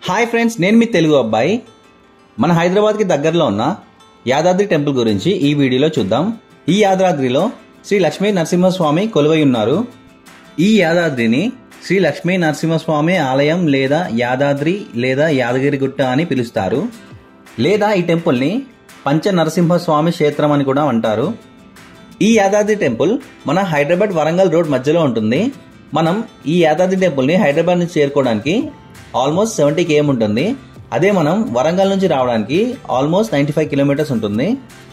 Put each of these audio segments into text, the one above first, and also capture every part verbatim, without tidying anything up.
Hi friends, నేను మీ తెలుగు అబ్బాయి. మన హైదరాబాద్కి దగ్గరలో ఉన్న యాదాద్రి టెంపుల్ గురించి ఈ వీడియోలో చూద్దాం. ఈ యాదాద్రిలో శ్రీ లక్ష్మీ నరసింహస్వామి కొలువై ఉన్నారు. ఈ యాదాద్రిని శ్రీ లక్ష్మీ నరసింహస్వామి ఆలయం లేదా యాదాద్రి లేదా యాదగిరిగుట్ట అని పిలుస్తారు. లేదా ఈ టెంపుల్ని పంచ నరసింహస్వామి క్షేత్రం అని కూడా అంటారు. ఈ యాదాద్రి టెంపుల్ మన హైదరాబాద్ వరంగల్ రోడ్ మధ్యలో ఉంటుంది. మనం ఈ యాదాద్రి టెంపుల్ని హైదరాబాద్ నుంచి చేరుకోవడానికి ఆల్మోస్ట్ సెవెంటీ కేఎం ఉంటుంది. అదే మనం వరంగల్ నుంచి రావడానికి ఆల్మోస్ట్ నైంటీ ఫైవ్ కిలోమీటర్స్ ఉంటుంది.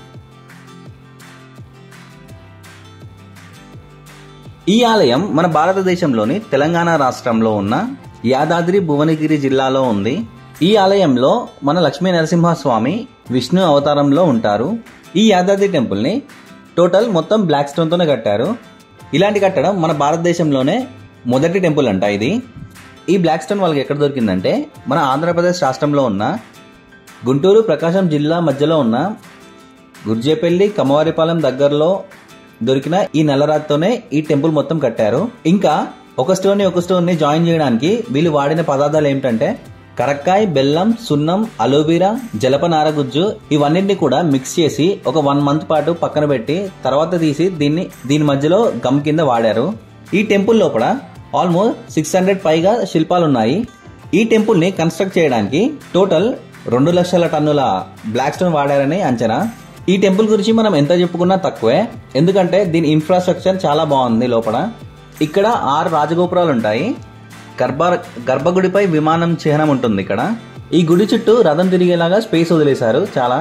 ఈ ఆలయం మన భారతదేశంలోని తెలంగాణ రాష్ట్రంలో ఉన్న యాదాద్రి భువనగిరి జిల్లాలో ఉంది. ఈ ఆలయంలో మన లక్ష్మీ నరసింహస్వామి విష్ణు అవతారంలో ఉంటారు. ఈ యాదాద్రి టెంపుల్ని టోటల్ మొత్తం బ్లాక్ స్టోన్తోనే కట్టారు. ఇలాంటి కట్టడం మన భారతదేశంలోనే మొదటి టెంపుల్ అంట ఇది. ఈ బ్లాక్ స్టోన్ వాళ్ళకి ఎక్కడ దొరికిందంటే మన ఆంధ్రప్రదేశ్ రాష్ట్రంలో ఉన్న గుంటూరు ప్రకాశం జిల్లా మధ్యలో ఉన్న గుర్జేపల్లి కమ్మవారిపాలెం దగ్గరలో దొరికిన ఈ నల్లరాతితోనే ఈ టెంపుల్ మొత్తం కట్టారు. ఇంకా ఒక స్టోన్ ని ఒక స్టోన్ ని జాయిన్ చేయడానికి వీళ్ళు వాడిన పదార్థాలు ఏమిటంటే కరక్కాయ, బెల్లం, సున్నం, అలోవీరా, జలపనార గుజ్జు ఇవన్నింటినీ కూడా మిక్స్ చేసి ఒక వన్ మంత్ పాటు పక్కన పెట్టి తర్వాత తీసి దీన్ని దీని మధ్యలో గమ్ కింద వాడారు. ఈ టెంపుల్ లోపల ఆల్మోస్ట్ సిక్స్ హండ్రెడ్ పైగా శిల్పాలున్నాయి. ఈ టెంపుల్ ని కన్స్ట్రక్ట్ చేయడానికి టోటల్ రెండు లక్షల టన్నుల బ్లాక్ స్టోన్ వాడారని అంచనా. ఈ టెంపుల్ గురించి మనం ఎంత చెప్పుకున్నా తక్కువే, ఎందుకంటే దీని ఇన్ఫ్రాస్ట్రక్చర్ చాలా బాగుంది. లోపల ఇక్కడ ఆరు రాజగోపురాలు ఉంటాయి. గర్భ గర్భగుడిపై విమానం చిహ్నం ఉంటుంది. ఇక్కడ ఈ గుడి చుట్టూ రథం తిరిగేలాగా స్పేస్ వదిలేశారు చాలా.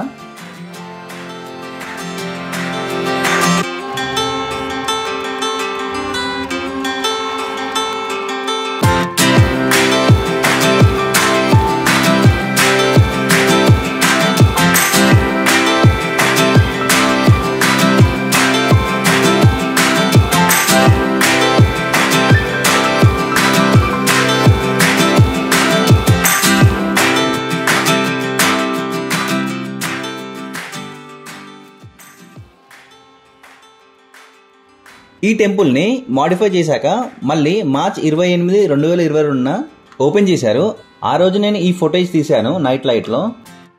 ఈ టెంపుల్ ని మాడిఫై చేశాక మళ్ళీ మార్చ్ ఇరవై ఎనిమిది రెండు వేల ఇరవై రెండున ఓపెన్ చేశారు. ఆ రోజు నేను ఈ ఫోటేజ్ తీశాను నైట్ లైట్ లో.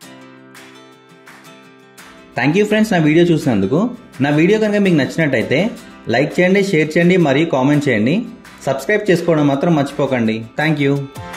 థ్యాంక్ యూ ఫ్రెండ్స్ నా వీడియో చూసినందుకు. నా వీడియో కనుక మీకు నచ్చినట్టయితే లైక్ చేయండి, షేర్ చేయండి మరియు కామెంట్ చేయండి. సబ్స్క్రైబ్ చేసుకోవడం మాత్రం మర్చిపోకండి. Thank you.